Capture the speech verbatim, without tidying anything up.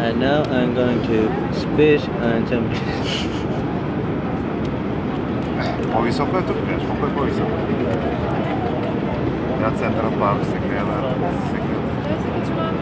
And now I'm going to spit on some. Ho visto quello tu piace, poi poi visto. Grazie a Central Park, se queda. Parece que es una